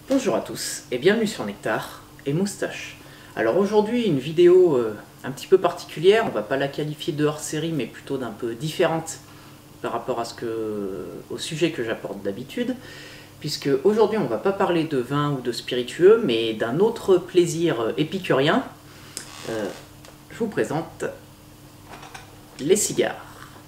Bonjour à tous et bienvenue sur Nectar et Moustache. Alors aujourd'hui une vidéo un petit peu particulière, on va pas la qualifier de hors-série mais plutôt d'un peu différente par rapport à au sujet que j'apporte d'habitude, puisque aujourd'hui on va pas parler de vin ou de spiritueux mais d'un autre plaisir épicurien. Je vous présente les cigares.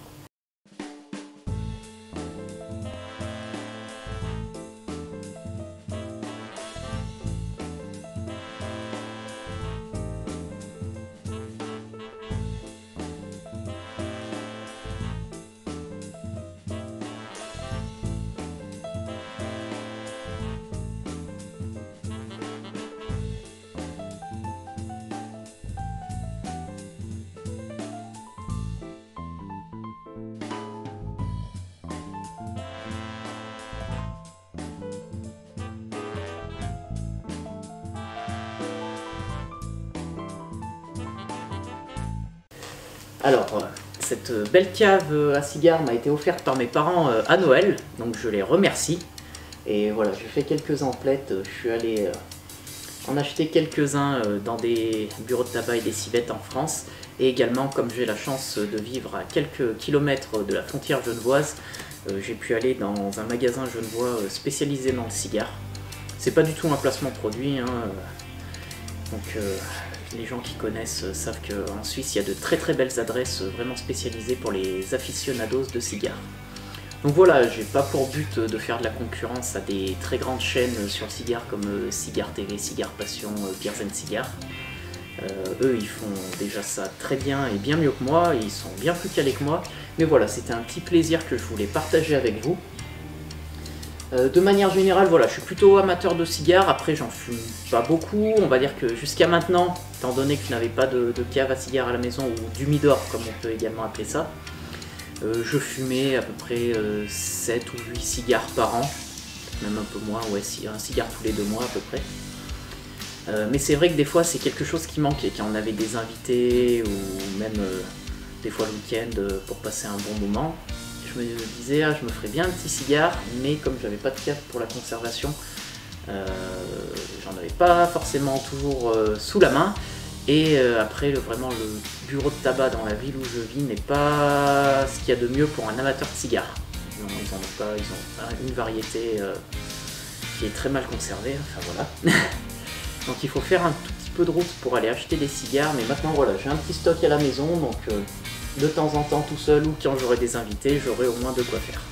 Alors, cette belle cave à cigares m'a été offerte par mes parents à Noël, donc je les remercie. Et voilà, j'ai fait quelques emplettes, je suis allé en acheter quelques-uns dans des bureaux de tabac et des civettes en France. Et également, comme j'ai la chance de vivre à quelques kilomètres de la frontière genevoise, j'ai pu aller dans un magasin genevois spécialisé dans le cigare. C'est pas du tout un placement produit, hein, donc les gens qui connaissent savent qu'en Suisse, il y a de très très belles adresses vraiment spécialisées pour les aficionados de cigares. Donc voilà, j'ai pas pour but de faire de la concurrence à des très grandes chaînes sur le cigare comme Cigare TV, Cigare Passion, Beers & Cigars. Eux, ils font déjà ça très bien et bien mieux que moi, ils sont bien plus calés que moi. Mais voilà, c'était un petit plaisir que je voulais partager avec vous. De manière générale, voilà, je suis plutôt amateur de cigares, après j'en fume pas beaucoup, on va dire que jusqu'à maintenant, étant donné que je n'avais pas de cave à cigares à la maison, ou d'humidor comme on peut également appeler ça, je fumais à peu près 7 ou 8 cigares par an, même un peu moins, ouais, un cigare tous les 2 mois à peu près. Mais c'est vrai que des fois c'est quelque chose qui manquait, quand on avait des invités, ou même des fois le week-end pour passer un bon moment. Je me disais, je me ferais bien un petit cigare, mais comme j'avais pas de cave pour la conservation, j'en avais pas forcément toujours sous la main. Et après, vraiment, le bureau de tabac dans la ville où je vis n'est pas ce qu'il y a de mieux pour un amateur de cigares. Ils ont une variété qui est très mal conservée, enfin voilà. Donc il faut faire un tout petit peu de route pour aller acheter des cigares, mais maintenant voilà, j'ai un petit stock à la maison, donc de temps en temps tout seul ou quand j'aurai des invités, j'aurai au moins de quoi faire.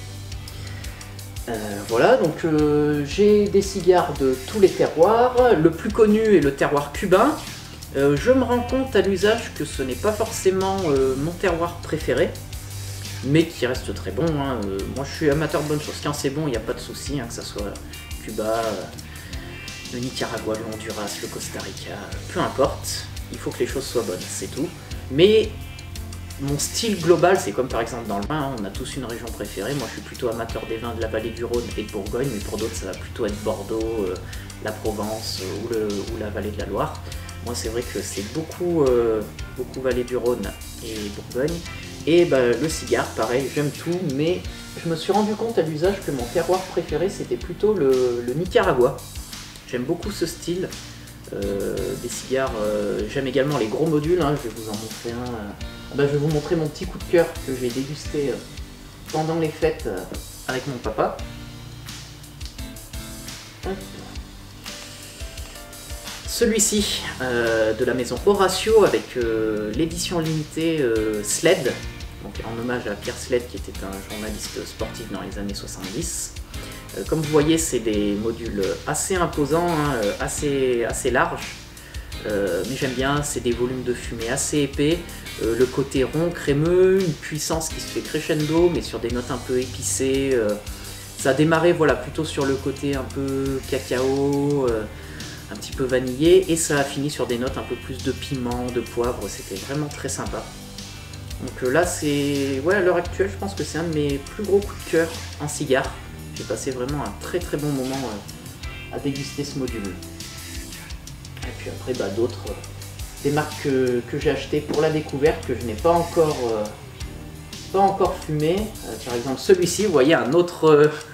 Voilà, donc j'ai des cigares de tous les terroirs. Le plus connu est le terroir cubain. Je me rends compte à l'usage que ce n'est pas forcément mon terroir préféré, mais qui reste très bon, hein. Moi je suis amateur de bonnes choses, quand c'est bon il n'y a pas de souci, hein, que ce soit Cuba, le Nicaragua, le Honduras, le Costa Rica, peu importe, il faut que les choses soient bonnes, c'est tout. Mais mon style global, c'est comme par exemple dans le vin, hein, on a tous une région préférée. Moi je suis plutôt amateur des vins de la vallée du Rhône et de Bourgogne, mais pour d'autres ça va plutôt être Bordeaux, la Provence ou la vallée de la Loire. Moi c'est vrai que c'est beaucoup vallée du Rhône et Bourgogne. Et le cigare, pareil, j'aime tout, mais je me suis rendu compte à l'usage que mon terroir préféré c'était plutôt le Nicaragua. J'aime beaucoup ce style. Des cigares, j'aime également les gros modules, hein, je vais vous en montrer un. Je vais vous montrer mon petit coup de cœur que j'ai dégusté pendant les fêtes avec mon papa. Celui-ci de la maison Horatio avec l'édition limitée Sled, donc en hommage à Pierre Sled qui était un journaliste sportif dans les années 70. Comme vous voyez, c'est des modules assez imposants, hein, assez larges, mais j'aime bien, c'est des volumes de fumée assez épais, le côté rond, crémeux, une puissance qui se fait crescendo, mais sur des notes un peu épicées. Ça a démarré voilà, plutôt sur le côté un peu cacao, un petit peu vanillé, et ça a fini sur des notes un peu plus de piment, de poivre, c'était vraiment très sympa. Donc là, à l'heure actuelle, je pense que c'est un de mes plus gros coups de cœur en cigare. J'ai passé vraiment un très très bon moment à déguster ce module. Et puis après d'autres, des marques que j'ai achetées pour la découverte, que je n'ai pas encore fumé. Par exemple celui-ci, vous voyez un autre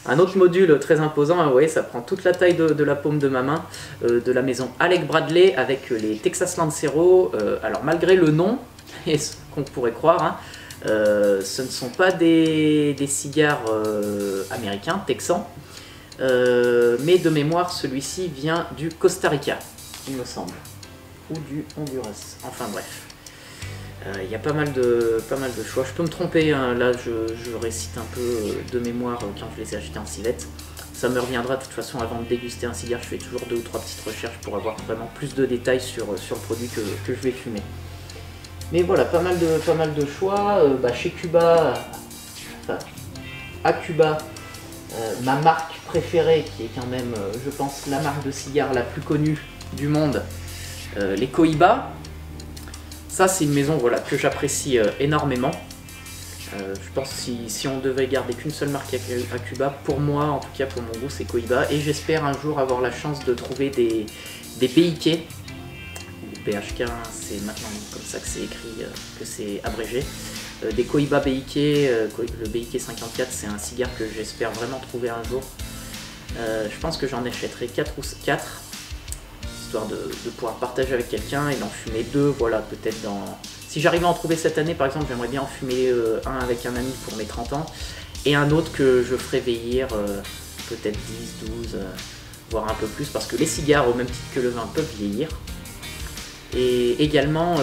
Un autre module très imposant, vous voyez, ça prend toute la taille de la paume de ma main, de la maison Alec Bradley avec les Texas Lancero. Alors malgré le nom, et ce qu'on pourrait croire, hein, ce ne sont pas des cigares américains, texans, mais de mémoire celui-ci vient du Costa Rica, il me semble, ou du Honduras, enfin bref. Il y a pas mal de choix, je peux me tromper, hein. Là je récite un peu de mémoire quand je les ai achetés en civette. Ça me reviendra de toute façon avant de déguster un cigare, je fais toujours 2 ou 3 petites recherches pour avoir vraiment plus de détails sur le produit que je vais fumer. Mais voilà, pas mal de choix. Chez Cuba, enfin à Cuba, ma marque préférée, qui est quand même, je pense, la marque de cigares la plus connue du monde, les Cohiba. Ça, c'est une maison, voilà, que j'apprécie énormément. Je pense que si on devait garder qu'une seule marque à Cuba, pour moi, en tout cas pour mon goût, c'est Cohiba. Et j'espère un jour avoir la chance de trouver des BIK, ou BHK, c'est maintenant comme ça que c'est écrit, que c'est abrégé. Des Cohiba BIK, le BIK 54, c'est un cigare que j'espère vraiment trouver un jour. Je pense que j'en achèterai 4 ou 4. Histoire de pouvoir partager avec quelqu'un et d'en fumer 2, voilà, peut-être dans... Si j'arrive à en trouver cette année, par exemple, j'aimerais bien en fumer un avec un ami pour mes 30 ans, et un autre que je ferai vieillir, peut-être 10, 12, voire un peu plus, parce que les cigares, au même titre que le vin, peuvent vieillir. Et également,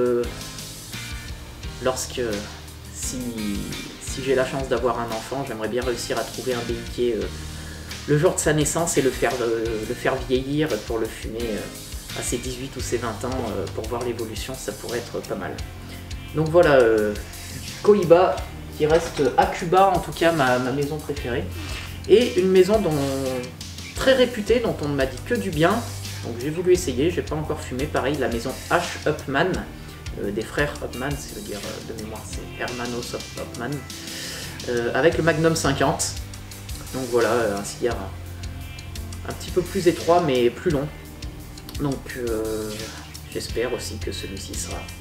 si j'ai la chance d'avoir un enfant, j'aimerais bien réussir à trouver un BIK le jour de sa naissance et le faire vieillir pour le fumer à ses 18 ou ses 20 ans pour voir l'évolution, ça pourrait être pas mal. Donc voilà, Cohiba qui reste à Cuba, en tout cas ma maison préférée. Et une maison très réputée, dont on ne m'a dit que du bien, donc j'ai voulu essayer, j'ai pas encore fumé, pareil, la maison H. Upmann, des frères Upmann, c'est-à-dire de mémoire c'est Hermanos Upmann, avec le Magnum 50. Donc voilà, un cigare un petit peu plus étroit mais plus long. Donc j'espère aussi que celui-ci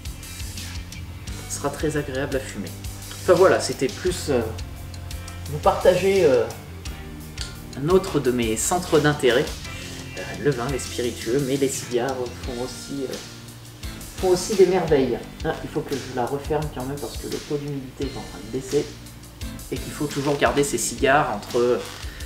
sera très agréable à fumer. Enfin voilà, c'était plus vous partager un autre de mes centres d'intérêt. Le vin, les spiritueux, mais les cigares font aussi des merveilles. Ah, il faut que je la referme quand même parce que le taux d'humidité est en train de baisser. Et qu'il faut toujours garder ces cigares entre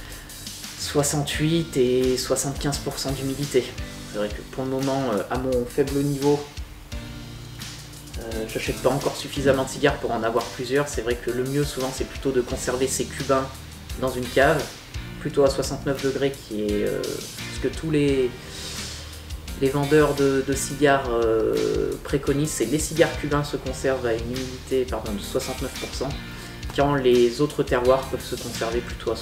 68 et 75% d'humidité. C'est vrai que pour le moment, à mon faible niveau, j'achète pas encore suffisamment de cigares pour en avoir plusieurs. C'est vrai que le mieux souvent c'est plutôt de conserver ces cubains dans une cave, plutôt à 69 degrés, qui est ce que tous les vendeurs de cigares préconisent, c'est les cigares cubains se conservent à une humidité de 69%. Quand les autres terroirs peuvent se conserver plutôt à 72-73%.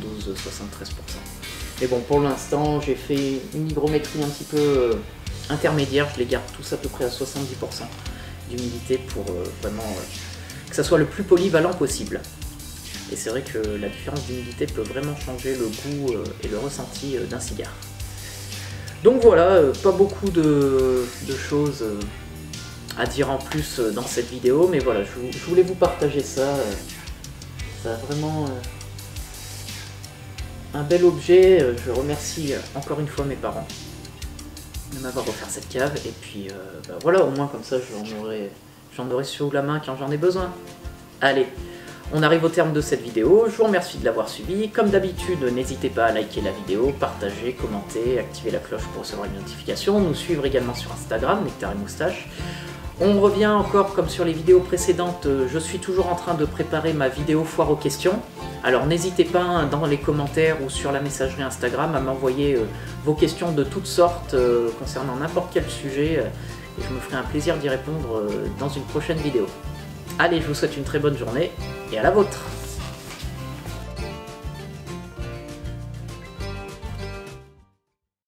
Mais bon, pour l'instant, j'ai fait une hygrométrie un petit peu intermédiaire, je les garde tous à peu près à 70% d'humidité pour vraiment que ça soit le plus polyvalent possible. Et c'est vrai que la différence d'humidité peut vraiment changer le goût et le ressenti d'un cigare. Donc voilà, pas beaucoup de choses à dire en plus dans cette vidéo, mais voilà, je voulais vous partager ça. Ça a vraiment un bel objet. Je remercie encore une fois mes parents de m'avoir offert cette cave. Et puis voilà, au moins comme ça j'en aurai sous la main quand j'en ai besoin. Allez, on arrive au terme de cette vidéo. Je vous remercie de l'avoir suivi. Comme d'habitude, n'hésitez pas à liker la vidéo, partager, commenter, activer la cloche pour recevoir une notification, nous suivre également sur Instagram, Nectar et Moustache. On revient encore comme sur les vidéos précédentes, je suis toujours en train de préparer ma vidéo foire aux questions. Alors n'hésitez pas dans les commentaires ou sur la messagerie Instagram à m'envoyer vos questions de toutes sortes concernant n'importe quel sujet. Et je me ferai un plaisir d'y répondre dans une prochaine vidéo. Allez, je vous souhaite une très bonne journée et à la vôtre!